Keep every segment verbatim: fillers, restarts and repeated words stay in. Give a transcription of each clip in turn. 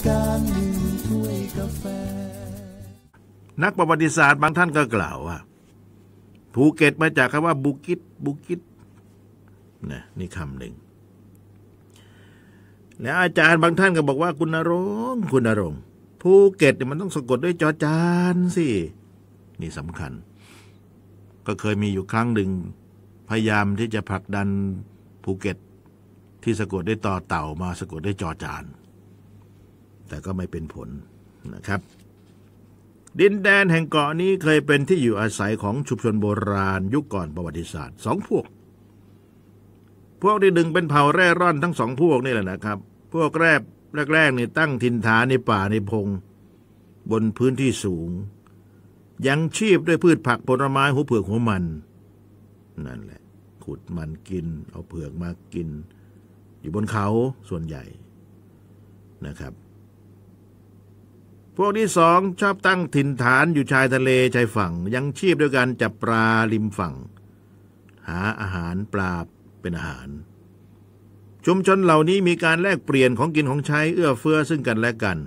การหนึ่งถ้วยกาแฟนักประวัติศาสตร์บางท่านก็กล่าวว่าภูเก็ตมาจากคำว่าบุกิตบุกิตนะนี่คำหนึ่งแล้วอาจารย์บางท่านก็บอกว่าคุณณรงค์คุณณรงค์ภูเก็ตเนี่ยมันต้องสะกดด้วยจอจานสินี่สำคัญก็เคยมีอยู่ครั้งหนึ่งพยายามที่จะผลักดันภูเก็ตที่สะกดด้วยต่อเต่ามาสะกดด้วยจอจานแต่ก็ไม่เป็นผลนะครับดินแดนแห่งเกาะนี้เคยเป็นที่อยู่อาศัยของชุมชนโบราณยุคก่อนประวัติศาสตร์สองพวกพวกที่หนึ่งเป็นเผ่าแร่ร่อนทั้งสองพวกนี่แหละนะครับพวกแรกแรกๆนี่ตั้งถิ่นฐานในป่าในพงบนพื้นที่สูงยังชีพด้วยพืชผักผลไม้หัวเผือกหัวมันนั่นแหละขุดมันกินเอาเผือกมากินอยู่บนเขาส่วนใหญ่นะครับพวกที่สองชอบตั้งถิ่นฐานอยู่ชายทะเลชายฝั่งยังชีพด้วยการจับปลาริมฝั่งหาอาหารปลาเป็นอาหารชุมชนเหล่านี้มีการแลกเปลี่ยนของกินของใช้เอื้อเฟื้อซึ่งกันและกัน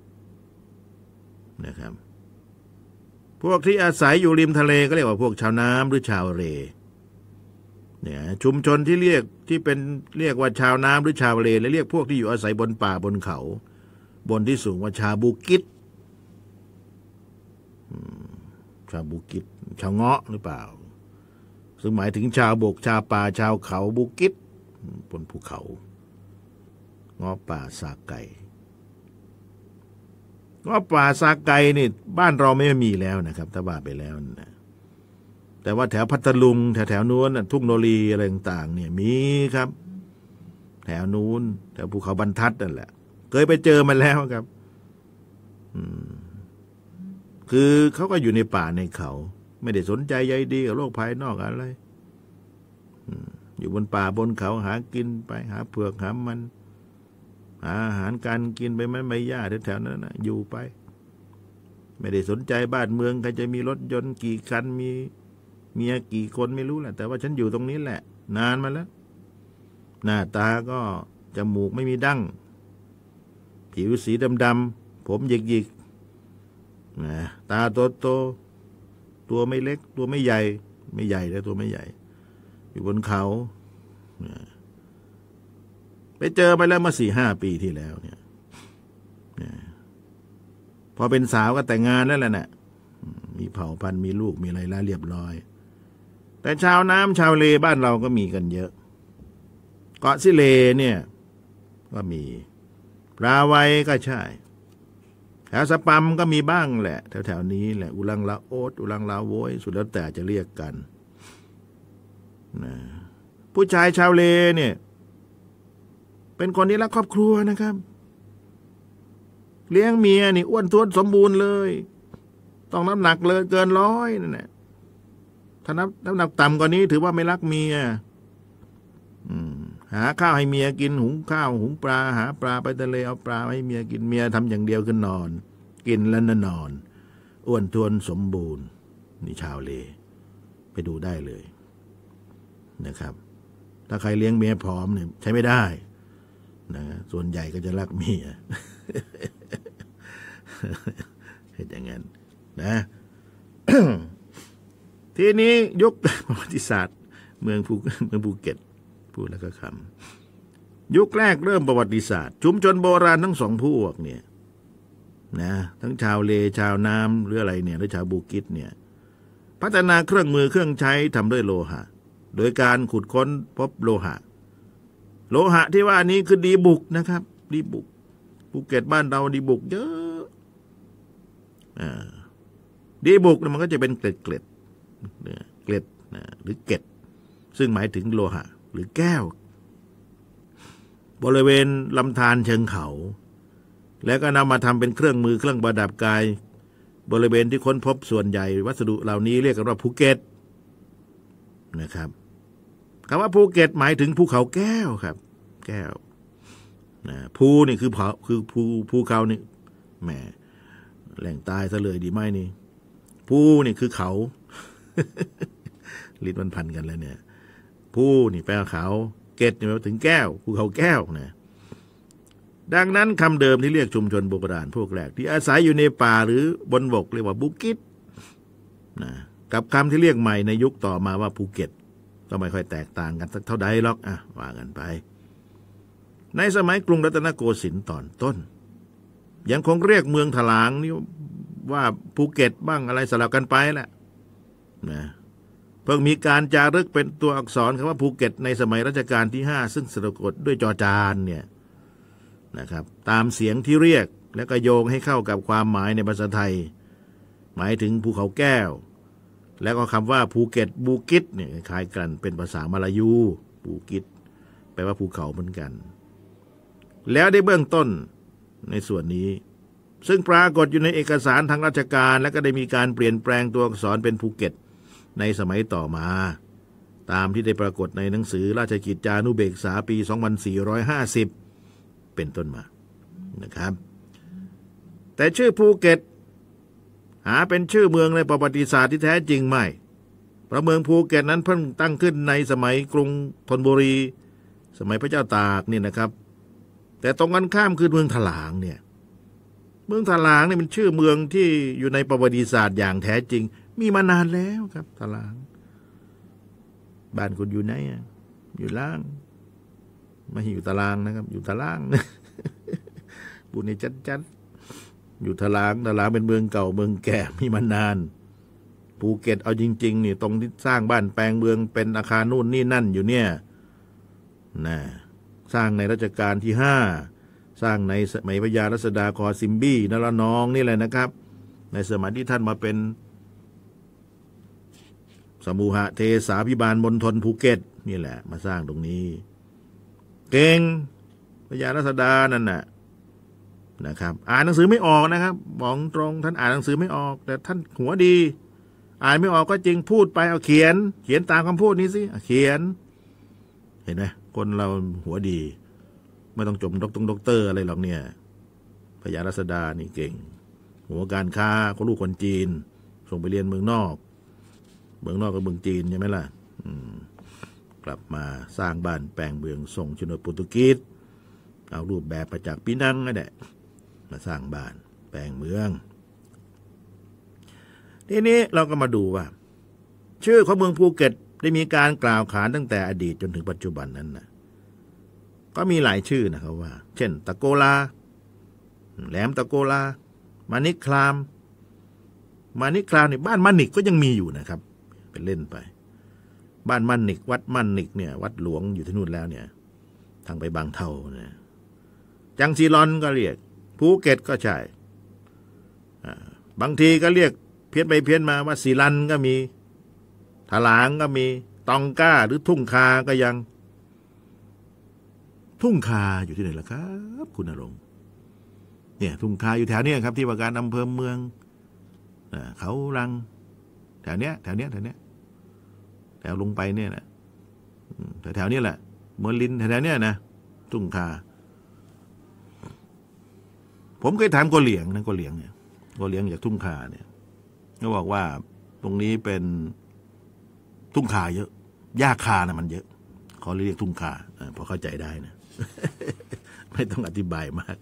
นะครับพวกที่อาศัยอยู่ริมทะเลก็เรียกว่าพวกชาวน้ำหรือชาวเรเนี่ยชุมชนที่เรียกที่เป็นเรียกว่าชาวน้ำหรือชาวเรและเรียกพวกที่อยู่อาศัยบนป่าบนเขาบนที่สูงว่าชาวบุกิตชาวบุกิตชาวเงาะหรือเปล่าซึ่งหมายถึงชาวบกชาวป่าชาวเขาบุกิตบนภูเขาเงาะป่าสาไก่เงาะป่าสาไก่นี่บ้านเราไม่มีแล้วนะครับถ้าว่าไปแล้วนะแต่ว่าแถวพัทลุงแถวแถวนู้นทุ่งโนรีอะไรต่างๆเนี่ยมีครับแถวนู้นแถวภูเขาบรรทัดนั่นแหละเคยไปเจอมาแล้วครับคือเขาก็อยู่ในป่าในเขาไม่ได้สนใจใยดีกับโลกภายนอกอะไรอยู่บนป่าบนเขาหากินไปหาเผือกหามันหาอาหารการกินไปไม่ไม่ยากแถวๆนั้นนะอยู่ไปไม่ได้สนใจบ้านเมืองใครจะมีรถยนต์กี่คันมีเมียกี่คนไม่รู้แหละแต่ว่าฉันอยู่ตรงนี้แหละนานมาแล้วหน้าตาก็จมูกไม่มีดั้งผิวสีดำๆผมหยิกๆนะตาโตโตตัวไม่เล็กตัวไม่ใหญ่ไม่ใหญ่แล้วตัวไม่ใหญ่อยู่บนเขาไปเจอไปแล้วมาสี่ห้าปีที่แล้วเนี่ยพอเป็นสาวก็แต่งงานแล้วแหละเนี่ยมีเผ่าพันธุ์มีลูกมีอะไรแล้วเรียบร้อยแต่ชาวน้ำชาวเลบ้านเราก็มีกันเยอะเกาะสิเลเนี่ยก็มีปลาไวก็ใช่แถวสปัมก็มีบ้างแหละแถวๆนี้แหละอุลังลาโอดอุลังลาโวยสุดแล้วแต่จะเรียกกันนะผู้ชายชาวเลเนี่ยเป็นคนที่รักครอบครัวนะครับเลี้ยงเมียนี่อ้วนท้วนสมบูรณ์เลยต้องน้ำหนักเลยเกินร้อยนั่นแหละถ้านับน้ำหนักต่ำกว่านี้ถือว่าไม่รักเมียหาข้าวให้เมียกินหุงข้าวหุงปลาหาปลาไปทะเลเอาปลาให้เมียกินเมียทำอย่างเดียวคือนอนกินแล้วนอนอ้วนท้วนสมบูรณ์นี่ชาวเลไปดูได้เลยนะครับถ้าใครเลี้ยงเมียผอมเนี่ยใช้ไม่ได้นะส่วนใหญ่ก็จะรักเมียเห็นอย่างนั้นนะ ทีนี้ยุคประวัติศาสตร์เมืองภูเมืองภูเก็ตพูดแล้วก็คำยุคแรกเริ่มประวัติศาสตร์ชุมชนโบราณทั้งสองพวกเนี่ยนะทั้งชาวเลชาวน้ำหรืออะไรเนี่ยหรือชาวบูกิตเนี่ยพัฒนาเครื่องมือเครื่องใช้ทำด้วยโลหะโดยการขุดค้นพบโลหะโลหะที่ว่านี้คือดีบุกนะครับดีบุกภูเก็ตบ้านเราดีบุกเยอะอ่าดีบุกมันก็จะเป็นเกล็ดเกล็ดเกล็ดหรือเกล็ดซึ่งหมายถึงโลหะหรือแก้วบริเวณลำธารเชิงเขาแล้วก็นำมาทำเป็นเครื่องมือเครื่องประดับกายบริเวณที่ค้นพบส่วนใหญ่วัสดุเหล่านี้เรียกกันว่าภูเก็ตนะครับคำว่าภูเก็ตหมายถึงภูเขาแก้วครับแก้วนะภูนี่คือภูคือภูภูเขานี่แหมแหล่งตายซะเลยดีไหมนี่ภูนี่คือเขา ลิ้นมันพันกันแล้วเนี่ยภูนี่แปลว่าเขาเกตนี่แปลว่าถึงแก้วภูเขาแก้วนะดังนั้นคำเดิมที่เรียกชุมชนโบราณพวกแรกที่อาศัยอยู่ในป่าหรือบนบกเรียกว่าบุกิตนะกับคำที่เรียกใหม่ในยุคต่อมาว่าภูเก็ตก็ไม่ค่อยแตกต่างกันสักเท่าใดหรอกอ่ะว่ากันไปในสมัยกรุงรัตนโกสินทร์ตอนต้นยังคงเรียกเมืองถลางนี่ว่าภูเก็ตบ้างอะไรสลับกันไปแหละนะเพิ่งมีการจารึกเป็นตัวอักษรคำว่าภูเก็ตในสมัยรัชกาลที่ห้าซึ่งสะกดด้วยจอจานเนี่ยนะครับตามเสียงที่เรียกและก็โยงให้เข้ากับความหมายในภาษาไทยหมายถึงภูเขาแก้วแล้วก็คำว่าภูเก็ตบูกิตเนี่ยคล้ายกันเป็นภาษามลายูบูกิตแปลว่าภูเขาเหมือนกันแล้วได้เบื้องต้นในส่วนนี้ซึ่งปรากฏอยู่ในเอกสารทางราชการและก็ได้มีการเปลี่ยนแปลงตัวอักษรเป็นภูเก็ตในสมัยต่อมาตามที่ได้ปรากฏในหนังสือราชกิจจานุเบกษาปีสองพันสี่ร้อยห้าสิบเป็นต้นมานะครับแต่ชื่อภูเก็ตหาเป็นชื่อเมืองในประวัติศาสตร์ที่แท้จริงไม่เพราะเมืองภูเก็ตนั้นเพิ่งตั้งขึ้นในสมัยกรุงธนบุรีสมัยพระเจ้าตากนี่นะครับแต่ตรงกันข้ามคือเมืองถลางเนี่ยเมืองถลางเนี่ยเป็นชื่อเมืองที่อยู่ในประวัติศาสตร์อย่างแท้จริงมีมานานแล้วครับถลางบ้านคุณอยู่ไหนอยู่ล่างไม่อยู่ตารางนะครับอยู่ตารางบุญในจัดๆอยู่ถลางถลางเป็นเมืองเก่าเมืองแก่มีมานานภูเก็ตเอาจริงๆนี่ตรงที่สร้างบ้านแปลงเมืองเป็นอาคารนู่นนี่นั่นอยู่เนี่ยนะสร้างในรัชกาลที่ห้าสร้างในสมัยพระยารัศดาคอซิมบี้นรนองนี่แหละนะครับในสมัยที่ท่านมาเป็นสมุหเทสาภิบาลมณฑลภูเก็ตนี่แหละมาสร้างตรงนี้เก่งพระยารัศดานั่นน่ะนะครับอ่านหนังสือไม่ออกนะครับบอกตรงท่านอ่านหนังสือไม่ออกแต่ท่านหัวดีอ่านไม่ออกก็จริงพูดไปเอาเขียนเขียนตามคำพูดนี้สิเขียนเห็นไหมคนเราหัวดีไม่ต้องจบด็อกตงด็อกเตอร์อะไรหรอกเนี่ยพระยารัศดานี่เก่งหัวการค้าเขาลูกคนจีนส่งไปเรียนเมืองนอกเมืองนอกกับเมืองจีนใช่ไหมล่ะกลับมาสร้างบ้านแปลงเมืองส่งชนบทโปรตุเกสเอารูปแบบมาจากปีนังนั่นแหละมาสร้างบ้านแปลงเมืองทีนี้เราก็มาดูว่าชื่อของเมืองภูเก็ตได้มีการกล่าวขานตั้งแต่อดีตจนถึงปัจจุบันนั้นนะก็มีหลายชื่อนะครับว่าเช่นตะโกลาแหลมตะโกลามานิครามมานิครามเนี่ยบ้านมานิกก็ยังมีอยู่นะครับเป็นเล่นไปบ้านมันนิกวัดมันนิกเนี่ยวัดหลวงอยู่ที่นู่นแล้วเนี่ยทางไปบางเทาเนี่ยจังซีรอนก็เรียกภูเก็ตก็ใช่บางทีก็เรียกเพี้ยนไปเพี้ยนมาว่าสีลันก็มีถลางก็มีตองก้าหรือทุ่งคาก็ยังทุ่งคาอยู่ที่ไหนล่ะครับคุณณรงค์เนี่ยทุ่งคาอยู่แถวเนี้ยครับที่ว่าการอำเภอเมืองเขารังแถวเนี้ยแถวเนี้ยแถวเนี้ยแถวลงไปเนี่ยนะแถวแถวนี้แหละเมืองลินแถวเนี้ยนะทุ่งคาผมเคยถามกอเหลียงนะกอเหลียงเนี่ยกอเหลียงจากทุ่งคาเนี่ยเขาบอกว่าตรงนี้เป็นทุ่งคาเยอะหญ้าคานะมันเยอะเขาเรียกทุ่งคาพอเข้าใจได้นะ ไม่ต้องอธิบายมาก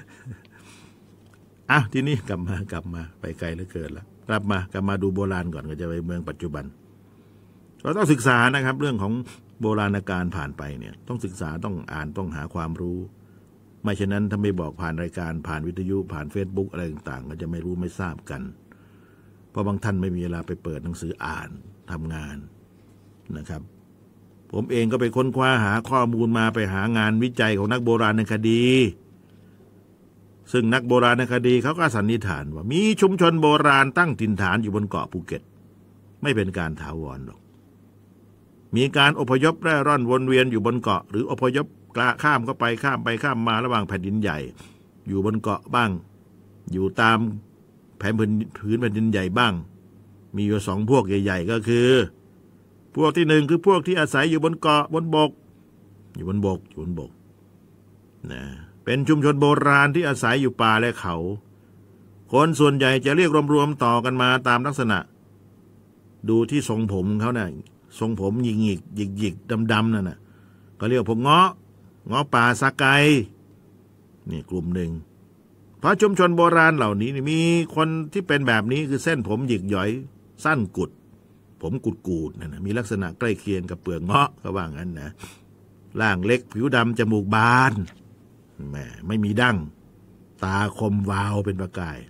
อ้าวทีนี้กลับมากลับมาไปไกลเหลือเกินแล้วกลับมากลับมาดูโบราณก่อนก็จะไปเมืองปัจจุบันเราต้องศึกษานะครับเรื่องของโบราณกาลผ่านไปเนี่ยต้องศึกษาต้องอ่านต้องหาความรู้ไม่เช่นนั้นถ้าไม่บอกผ่านรายการผ่านวิทยุผ่าน Facebook อะไรต่างๆก็จะไม่รู้ไม่ทราบกันเพราะบางท่านไม่มีเวลาไปเปิดหนังสืออ่านทำงานนะครับผมเองก็ไปค้นคว้าหาข้อมูลมาไปหางานวิจัยของนักโบราณคดีซึ่งนักโบราณคดีเขาก็สันนิษฐานว่ามีชุมชนโบราณตั้งถิ่นฐานอยู่บนเกาะภูเก็ตไม่เป็นการถาวรหรอกมีการอพยพแร่ร่อนวนเวียนอยู่บนเกาะหรืออพยพกละข้ามก็ไปข้ามไปข้ามมาระหว่างแผ่นดินใหญ่อยู่บนเกาะบ้างอยู่ตามแผ่นพื้นแผ่นดินใหญ่บ้างมีอยู่สองพวกใหญ่ๆก็คือพวกที่หนึ่งคือพวกที่อาศัยอยู่บนเกาะบนบกอยู่บนบกอยู่บนบกนะเป็นชุมชนโบราณที่อาศัยอยู่ป่าและเขาคนส่วนใหญ่จะเรียกรวมๆต่อกันมาตามลักษณะดูที่ทรงผมเขาเนี่ยทรงผมหยิกหยิกหยิกหยิกดำๆนั่นน่ะก็เรียกพวกเงาะเงาะป่าสาไกนี่กลุ่มหนึ่งเพราะชุมชนโบราณเหล่านี้มีคนที่เป็นแบบนี้คือเส้นผมหยิกหย่อยสั้นกุดผมกุดกูดนะมีลักษณะใกล้เคียงกับเปลือกเงาะก็ว่างั้นนะร่างเล็กผิวดำจมูกบานแหมไม่มีดั้งตาคมวาวเป็นประกาย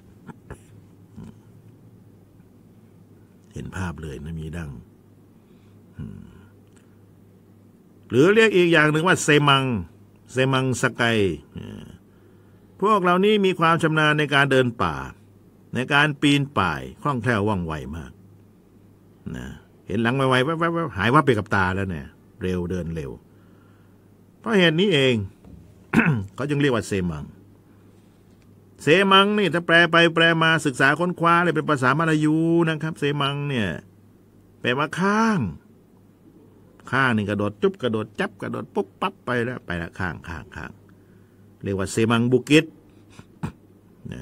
เห็นภาพเลยนะมีดั้งหรือเรียกอีกอย่างหนึ่งว่าเซมังเซมังสไกพวกเหล่านี้มีความชำนาญในการเดินป่าในการปีนป่ายคล่องแคล่วว่องไวมากนะเห็นหลังไวๆแวบๆหายวับไปกับตาแล้วเนี่ยเร็วเดินเร็วเพราะเหตุนี้เอง เขาจึงเรียกว่าเซมังเซมังนี่ถ้าแปลไปแปลมาศึกษาค้นคว้าเลยเป็นภาษามลายูนะครับเซมังเนี่ยแปลว่าข้างข้างนี่กระโดดจุ๊บกระโดดจับกระโดดปุ๊บปั๊บไปแล้วไปละข้างข้างข้างเรียกว่าเซมังบุกิตนะ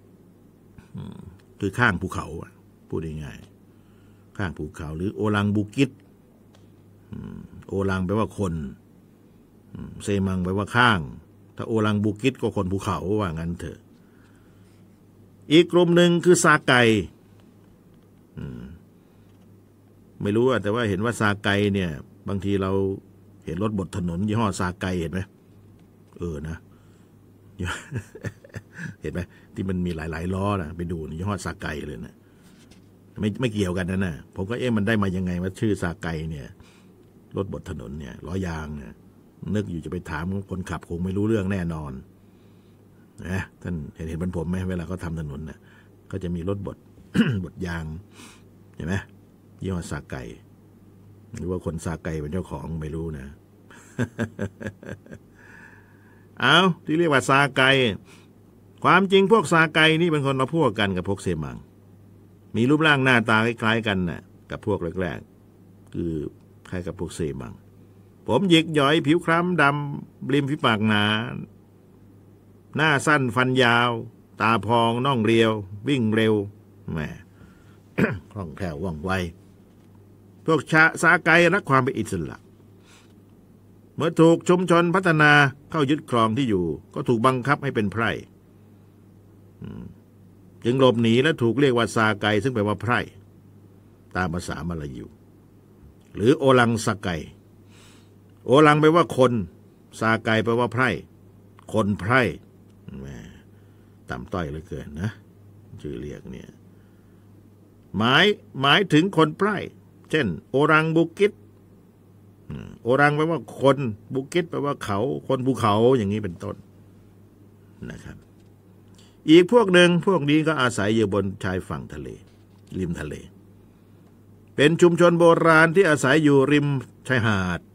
คือข้างภูเขาพูดง่ายๆข้างภูเขาหรือโอลังบุกิตโอลังแปลว่าคนเซมังแปลว่าข้างถ้าโอลังบุกิตก็คนภูเขาว่างั้นเถอะอีกกลุ่มหนึ่งคือซาไกไม่รู้แต่ว่าเห็นว่าซาไกเนี่ยบางทีเราเห็นรถบดถนนยี่ห้อซาไกเห็นไหมเออนะเห็นไหมที่มันมีหลายๆล้อนะไปดูยี่ห้อซาไกเลยนะไม่ไม่เกี่ยวกันนะนะผมก็เอ๊ะมันได้มายังไงว่าชื่อซาไกเนี่ยรถบดถนนเนี่ยล้อยางเนี่ยนึกอยู่จะไปถามคนขับคงไม่รู้เรื่องแน่นอนนะท่านเห็นเห็นเป็นผมไหมเวลาเขาทำถนนน่ะก็จะมีรถบด บดยางเห็นไหมยี่ห้อซาไกหรือว่าคนซาไกเป็นเจ้าของไม่รู้นะ เอาที่เรียกว่าซาไกความจริงพวกซาไกนี่เป็นคนละพวกกันกับพวกเซมังมีรูปร่างหน้าตาคล้ายๆกันน่ะกับพวกแรกๆคือคล้ายกับพวกเซมังผมหยิกหย่อยผิวคล้ำดำริมฝีปากหนาหน้าสั้นฟันยาวตาพองน่องเรียววิ่งเร็วแหม คล่องแคล่วว่องไวพวกชาซาไกรักความเป็นอิสระเมื่อถูกชุมชนพัฒนาเข้ายึดครองที่อยู่ก็ถูกบังคับให้เป็นไพร่จึงหลบหนีและถูกเรียกว่าซาไกซึ่งแปลว่าไพร่ตามภาษามลายูหรือโอลังซาไกโอลังแปลว่าคนซาไกแปลว่าไพร่คนไพร่แหมต่ำต้อยเหลือเกินนะชื่อเรียกเนี่ยหมายหมายถึงคนไพร่เช่นโอรังบุกิตโอรังแปลว่าคนบุกิตแปลว่าเขาคนภูเขาอย่างนี้เป็นต้นนะครับอีกพวกหนึ่งพวกนี้ก็อาศัยอยู่บนชายฝั่งทะเลริมทะเลเป็นชุมชนโบราณที่อาศัยอยู่ริมชายหาด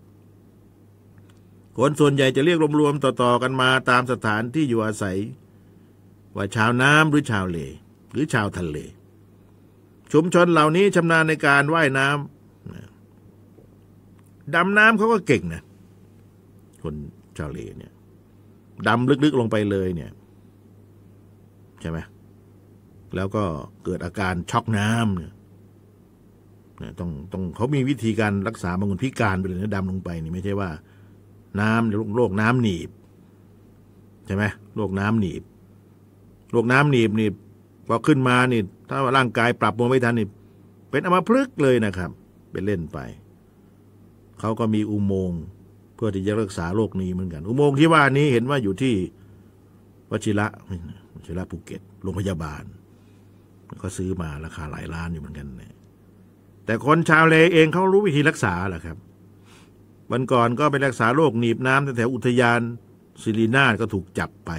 คนส่วนใหญ่จะเรียกรวมๆต่อๆกันมาตามสถานที่อยู่อาศัยว่าชาวน้ำหรือชาวเลหรือชาวทะเลชุมชนเหล่านี้ชำนาญในการว่ายน้ำดำน้ำเขาก็เก่งนะคนชาวเลเนี่ยดำลึกๆลงไปเลยเนี่ยใช่ไหมแล้วก็เกิดอาการช็อกน้ำเนี่ยต้องต้องเขามีวิธีการรักษาบางคนพิการไปเลยนะดำลงไปนี่ไม่ใช่ว่าน้ำโรคน้ำหนีบใช่ไหมโรคน้ำหนีบโรคน้ำหนีบนี่พอขึ้นมานี่ถ้าร่างกายปรับตัวไม่ทันนี่เป็นอัมพฤกษ์เลยนะครับเป็นเล่นไปเขาก็มีอุโมงค์เพื่อที่จะรักษาโรคนี้เหมือนกันอุโมงค์ที่ว่านี้เห็นว่าอยู่ที่วชิระวชิระภูเก็ตโรงพยาบาลก็ซื้อมาราคาหลายล้านอยู่เหมือนกันเนี่ยแต่คนชาวเลเองเขารู้วิธีรักษาแหละครับวันก่อนก็ไปรักษาโรคหนีบน้ำแถวอุทยานศิรินาถก็ถูกจับไป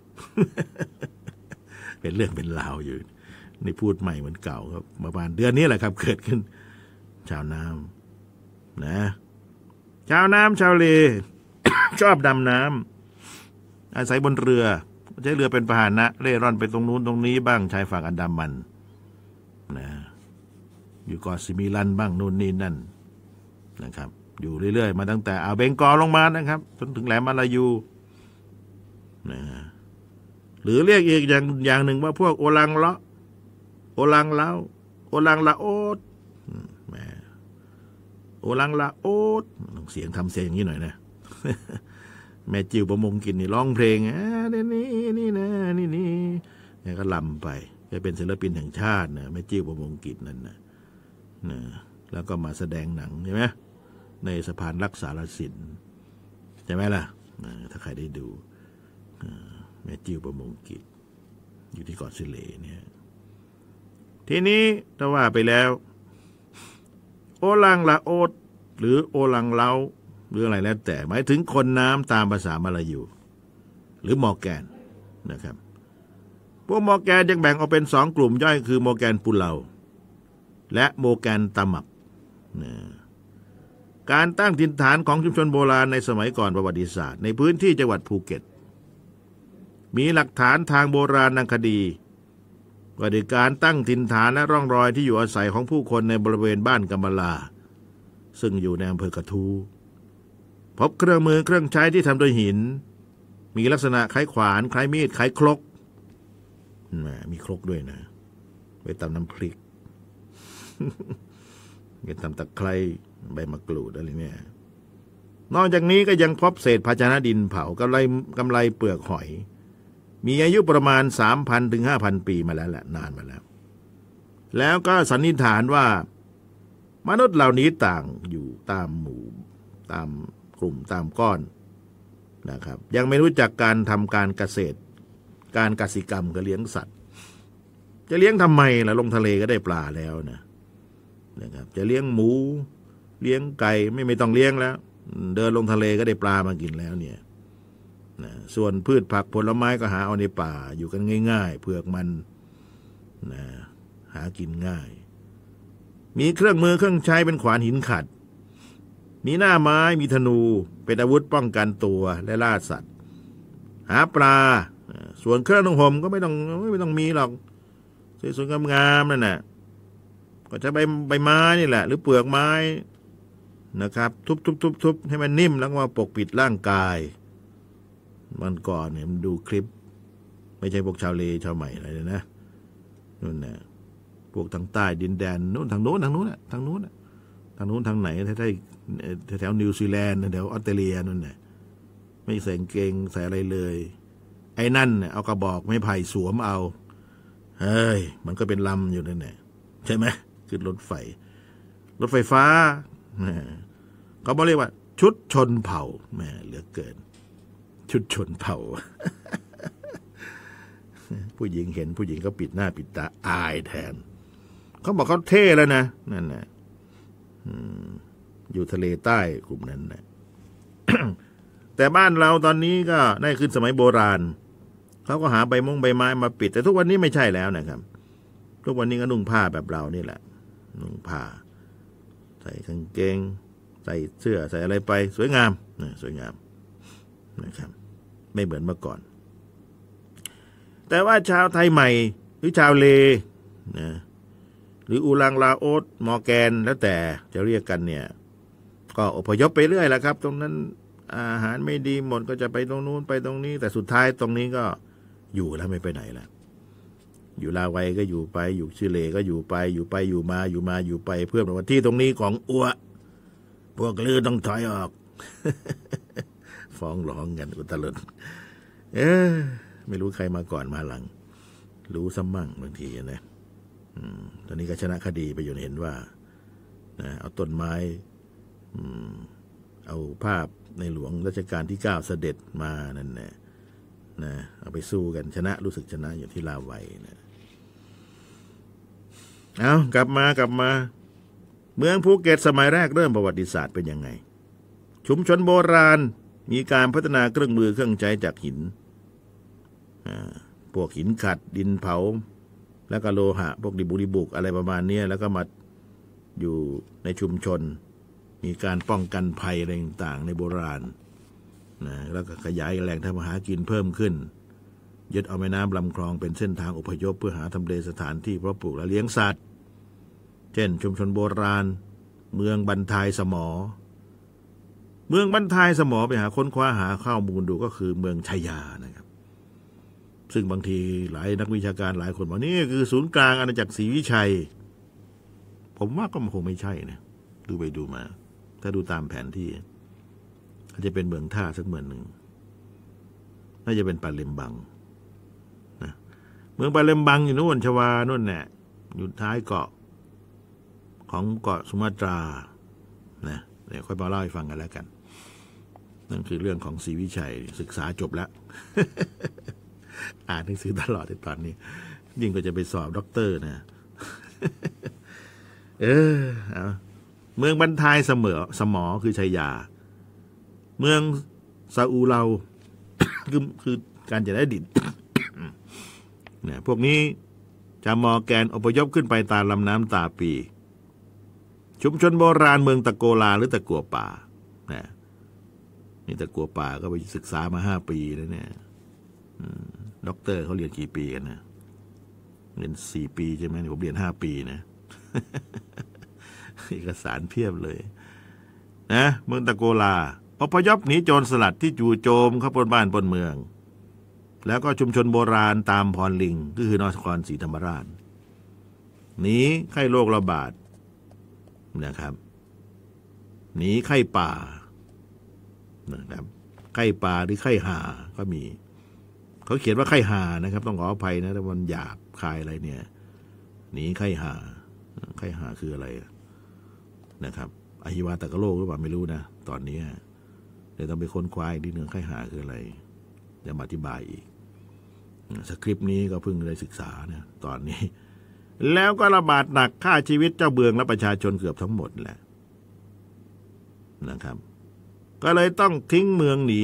เป็นเรื่องเป็นราวอยู่นี่พูดใหม่เหมือนเก่าครับประมาณเดือนนี้แหละครับเกิดขึ้นชาวน้ำนะชาวน้ำชาวเล ชอบดำน้ำอาศัยบนเรือใช้เรือเป็นพาหนะเร่ร่อนไปตรงนู้นตรงนี้บ้างชายฝั่งอันดามันนะอยู่เกาะซิมิลันบ้างนู่นนี่นั่นนะครับอยู่เรื่อยๆมาตั้งแต่อ่าวเบงกอลลงมานะครับจนถึงแหลมมาลายูนะหรือเรียกอีกอย่างอย่างหนึ่งว่าพวกโอลังเลาะโอลังเล้าโอลังละโอดแหมโอลังละโอดเสียงทำเสียงอย่างนี้หน่อยนะแม่จิ๋วประมงกินนี่ร้องเพลงอ่านี่นี่นี่นะนี่นี่แกก็ลำไปแกเป็นศิลปินแห่งชาตินะแม่จิ๋วประมงกินนั่นนะนะแล้วก็มาแสดงหนังใช่ไหมในสะพานรักษาศิลป์ใช่ไหมล่ะถ้าใครได้ดูแม่จิ๋วประมงกินอยู่ที่เกาะสิเลเนี่ยทีนี้ถ้าว่าไปแล้วโอลังลาโอดหรือโอลังเล้าหรืออะไรแล้วแต่หมายถึงคนน้ำตามภาษามลายูหรือมอร์แกนนะครับพวกมอร์แกนยังแบ่งออกเป็นสองกลุ่มย่อยคือมอร์แกนปุเลาและมอร์แกนตามับนะการตั้งถิ่นฐานของชุมชนโบราณในสมัยก่อนประวัติศาสตร์ในพื้นที่จังหวัดภูเก็ตมีหลักฐานทางโบราณคดีว่าด้วยการตั้งถิ่นฐานและร่องรอยที่อยู่อาศัยของผู้คนในบริเวณบ้านกำมะลาซึ่งอยู่ในอำเภอกระทู้พบเครื่องมือเครื่องใช้ที่ทำโดยหินมีลักษณะคล้ายขวานคล้ายมีดคล้ายครกมีครกด้วยนะไว้ตำน้ำพริกไว้ตำตะไคร้ใบมะกรูดอะไรเนี่ยนอกจากนี้ก็ยังพบเศษภาชนะดินเผากำไรกำไรเปลือกหอยมีอายุประมาณ สามพัน ถึง ห้าพัน ปีมาแล้วแหละนานมาแล้วแล้วก็สันนิษฐานว่ามนุษย์เหล่านี้ต่างอยู่ตามหมู่ตามกลุ่มตามก้อนนะครับยังไม่รู้จักการทำการเกษตรการกสิกรรมก็เลี้ยงสัตว์จะเลี้ยงทำไมล่ะลงทะเลก็ได้ปลาแล้วนะนะครับจะเลี้ยงหมูเลี้ยงไก่ไม่ไม่ต้องเลี้ยงแล้วเดินลงทะเลก็ได้ปลามากินแล้วเนี่ยนะส่วนพืชผักผลไม้ก็หาเอาในป่าอยู่กันง่ายๆเผือกมันนะหากินง่ายมีเครื่องมือเครื่องใช้เป็นขวานหินขัดมีหน้าไม้มีธนูเป็นอาวุธป้องกันตัวและล่าสัตว์หาปลาส่วนเครื่องนุ่งห่มก็ไม่ต้องไม่ต้องมีหรอกสวยๆงามๆนั่นน่ะก็จะใบใบไม้นี่แหละหรือเปลือกไม้นะครับทุบๆๆๆให้มันนิ่มแล้วก็มาปกปิดร่างกายมันก่อนเนี่ยมันดูคลิปไม่ใช่พวกชาวเลชาวใหม่อะไรเลยนะนู่นน่ะพวกทางใต้ดินแดนนู่นทางโน้นทางโน้นน่ะทางโน้นน่ะทางโน้นทางไหนแถวแถวนิวซีแลนด์แถวออสเตรเลียนั่นน่ะไม่ใส่กางเกงใส่อะไรเลยไอ้นั่นเนี่ยเอากระบอกไม้ไผ่สวมเอาเฮ้ยมันก็เป็นลำอยู่นั่นแหละใช่ไหมขึ้นรถไฟรถไฟฟ้าเขาบอกเรียกว่าชุดชนเผ่าแหมเหลือเกินชุดชนเผ่า ผู้หญิงเห็นผู้หญิงก็ปิดหน้าปิดตาอายแทนเขาบอกเขาเท่แล้วนะนั่นนะอยู่ทะเลใต้กลุ่มนั้นนะ แต่บ้านเราตอนนี้ก็ได้ขึ้นสมัยโบราณเขาก็หาใบมงใบไม้มาปิดแต่ทุกวันนี้ไม่ใช่แล้วนะครับทุกวันนี้ก็นุ่งผ้าแบบเรานี่แหละนุ่งผ้าใส่กางเกงใส่เสื้อใส่อะไรไปสวยงามนะสวยงามนะครับไม่เหมือนเมื่อก่อนแต่ว่าชาวไทยใหม่หรือชาวเลนะหรืออูลังลาโอดมอร์แกนแล้วแต่จะเรียกกันเนี่ยก็อพยพไปเรื่อยแหละครับตรงนั้นอาหารไม่ดีหมดก็จะไปตรงนู้นไปตรงนี้แต่สุดท้ายตรงนี้ก็อยู่แล้วไม่ไปไหนแล้วอยู่ลาวัยก็อยู่ไปอยู่ชิเลก็อยู่ไปอยู่ไปอยู่มาอยู่มาอยู่ไปเพื่อประวัติที่ตรงนี้ของอัวพวกลือต้องถอยออก ฟ้องร้องกันอุตลุดเอ๊ะไม่รู้ใครมาก่อนมาหลังรู้ซ้ำมั่งบางทีนะตอนนี้ก็ชนะคดีไปอยู่เห็นว่านะเอาต้นไม้เอาภาพในหลวงรัชกาลที่เก้าเสด็จมานั่นนะนะเอาไปสู้กันชนะรู้สึกชนะอยู่ที่ลาวัยนะเอากลับมากลับมาเมืองภูเก็ตสมัยแรกเริ่มประวัติศาสตร์เป็นยังไงชุมชนโบราณมีการพัฒนาเครื่องมือเครื่องใช้จากหินพวกหินขัดดินเผาแล้วก็โลหะพวกดิบุริบุกอะไรประมาณนี้แล้วก็มาอยู่ในชุมชนมีการป้องกันภัยอะไรต่างๆในโบราณนะแล้วก็ขยายแหล่งทำมาหากินเพิ่มขึ้นยึดเอาแม่น้ำลำคลองเป็นเส้นทางอพยพเพื่อหาทำเลสถานที่เพาะปลูกและเลี้ยงสัตว์เช่นชุมชนโบราณเมืองบรรทายสมอเมืองบรรทายสมอไปหาค้นคว้าหาข้อมูลดูก็คือเมืองชัยยานะครับซึ่งบางทีหลายนักวิชาการหลายคนบอกนี่คือศูนย์กลางอาณาจักรศรีวิชัยผมว่าก็คงไม่ใช่นะดูไปดูมาถ้าดูตามแผนที่อาจจะเป็นเมืองท่าสักเมืองหนึ่งน่าจะเป็นปาเลมบังนะเมืองปาเลมบังอยู่นู่นชวานู่นแหละอยู่ท้ายเกาะของเกาะสุมาตรานะเดี๋ยวค่อยมาเล่าให้ฟังกันแล้วกันนั่นคือเรื่องของศรีวิชัยศึกษาจบแล้ว อ่านหนังสือตลอดในตอนนี้ยิ่งก็จะไปสอบด็อกเตอร์นะ เออเอาเมืองบรรทายเสมอสมอคือชัยยาเมืองซาอูเรา คือคือการจะได้ดิน เนี่ยพวกนี้จะมอแกนอพยพขึ้นไปตามลำน้ำตาปีชุมชนโบราณเมืองตะโกลาหรือตะกัวป่านะนี่ตะกัวป่าก็ไปศึกษามาห้าปีแล้วเนี่ยด็อกเตอร์เขาเรียนกี่ปีกันนะเรียนสี่ปีใช่ไหมผมเรียนห้าปีนะ เอกสารเพียบเลยนะเมืองตะโกลาอพยพหนีโจรสลัดที่จู่โจมเข้าปล้นบ้านปล้นเมืองแล้วก็ชุมชนโบราณตามพรลิงก็คือนครศรีธรรมราชหนีไข้โรคระบาดนะครับหนีไข้ป่านะครับไข้ป่าหรือไข้ห่าก็มีเขาเขียนว่าไข้ห่านะครับต้องขออภัยนะถ้ามันหยาบคายอะไรเนี่ยหนีไข้ห่าไข้ห่าคืออะไรนะครับอหิวาตกโรคหรือเปล่าไม่รู้นะตอนนี้เดี๋ยวต้องไปค้นคว้าอีกนิดนึงไข้ห่าคืออะไรจะมาอธิบายอีกสคริปต์นี้ก็เพิ่งได้ศึกษาเนี่ยตอนนี้แล้วก็ระบาดหนักฆ่าชีวิตเจ้าเบืองและประชาชนเกือบทั้งหมดแหละนะครับก็เลยต้องทิ้งเมืองหนี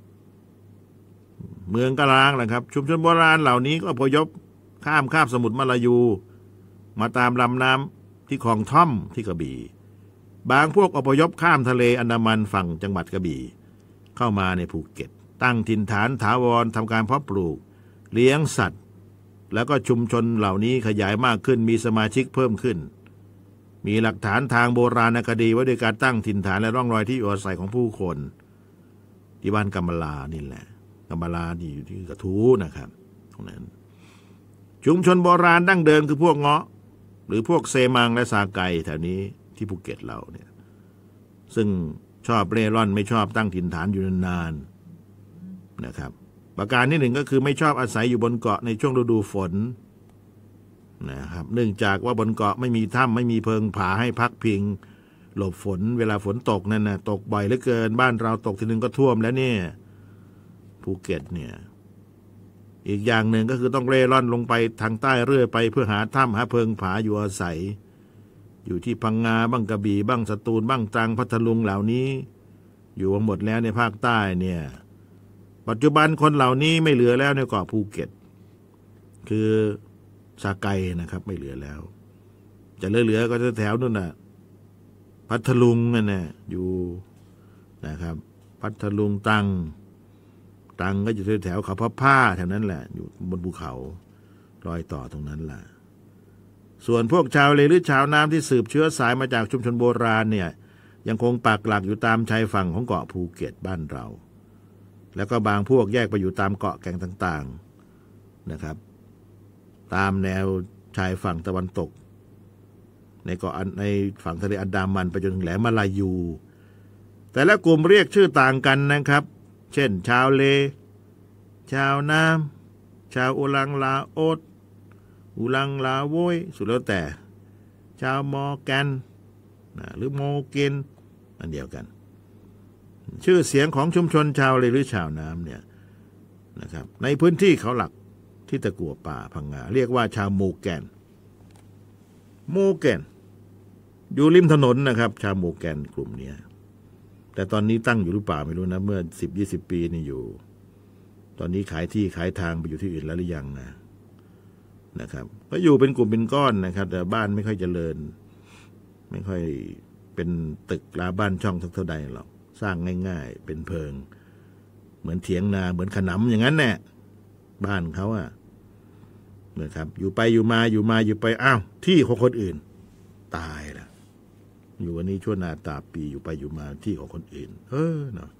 เมืองกะลางแหละครับชุมชนโบราณเหล่านี้ก็อพยพข้ามคาบสมุทรมาลายูมาตามลำน้ำที่คลองท่อมที่กระบี่บางพวกอพยพข้ามทะเลอันดามันฝั่งจังหวัดกระบี่เข้ามาในภูเก็ตตั้งถิ่นฐานถาวรทำการเพาะปลูกเลี้ยงสัตว์แล้วก็ชุมชนเหล่านี้ขยายมากขึ้นมีสมาชิกเพิ่มขึ้นมีหลักฐานทางโบราณคดีไว้ด้วยการตั้งถิ่นฐานและร่องรอยที่อยู่อาศัยของผู้คนที่บ้านกัมมาลานี่แหละกัมมาลานี่อยู่ที่กระทู้นะครับตรงนั้นชุมชนโบราณดั้งเดิมคือพวกเงาะหรือพวกเซมังและซาไกแถวนี้ที่ภูเก็ตเราเนี่ยซึ่งชอบเร่ร่อนไม่ชอบตั้งถิ่นฐานอยู่นานๆนะครับประการที่หนึ่งก็คือไม่ชอบอาศัยอยู่บนเกาะในช่วงฤดูฝนนะครับเนื่องจากว่าบนเกาะไม่มีถ้ำไม่มีเพิงผาให้พักพิงหลบฝนเวลาฝนตกนั่นนะตกบ่อยเหลือเกินบ้านเราตกทีนึงก็ท่วมแล้วเนี่ยภูเก็ตเนี่ยอีกอย่างหนึ่งก็คือต้องเร่ร่อนลงไปทางใต้เรื่อยไปเพื่อหาถ้ำหาเพิงผาอยู่อาศัยอยู่ที่พังงาบ้างกระบี่บ้างสตูลบ้างตรังพัทลุงเหล่านี้อยู่หมดแล้วในภาคใต้เนี่ยปัจจุบันคนเหล่านี้ไม่เหลือแล้วในเกาะภูเก็ตคือสาไกนะครับไม่เหลือแล้วจะเหลือๆก็จะแถวนู่นน่ะพัทลุงนั่นน่ะอยู่นะครับพัทลุงตังตังก็อยู่แถวเขาพระผ้าแถวนั้นแหละอยู่บนภูเขารอยต่อตรงนั้นแหละส่วนพวกชาวเลหรือชาวน้ำที่สืบเชื้อสายมาจากชุมชนโบราณเนี่ยยังคงปักหลักอยู่ตามชายฝั่งของเกาะภูเก็ตบ้านเราแล้วก็บางพวกแยกไปอยู่ตามเกาะแก่งต่างๆนะครับตามแนวชายฝั่งตะวันตกในเกาะในฝั่งทะเลอันดามันไปจนถึงแหลมมาลายูแต่ละกลุ่มเรียกชื่อต่างกันนะครับเช่นชาวเลชาวน้ำชาวอุลังลาโอดอุลังลาโวยสุดแล้วแต่ชาวมอแกนหรือโมเกนอันเดียวกันชื่อเสียงของชุมชนชาวเลหรือชาวน้ำเนี่ยนะครับในพื้นที่เขาหลักที่ตะกั่วป่าพังงาเรียกว่าชาวโมแกนโมแกนอยู่ริมถนนนะครับชาวโมแกนกลุ่มนี้แต่ตอนนี้ตั้งอยู่หรือเปล่าไม่รู้นะเมื่อ สิบถึงยี่สิบ ปีนี่อยู่ตอนนี้ขายที่ขายทางไปอยู่ที่อื่นแล้วหรือยังนะนะครับก็อยู่เป็นกลุ่มเป็นก้อนนะครับแต่บ้านไม่ค่อยเจริญไม่ค่อยเป็นตึกราบ้านช่องสักเท่าใดหรอกสร้างง่ายๆเป็นเพิงเหมือนเถียงนาเหมือนขนำอย่างนั้นแหละบ้านเขาอะนะครับอยู่ไปอยู่มาอยู่มาอยู่ไปอ้าวที่ของคนอื่นตายละอยู่วันนี้ชั่วนาตาปีอยู่ไปอยู่มาที่ของคนอื่นเออเนาะ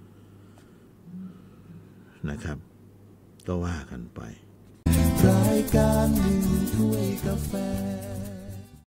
นะครับก็ว่ากันไปรายการหนึ่งถ้วยกาแฟ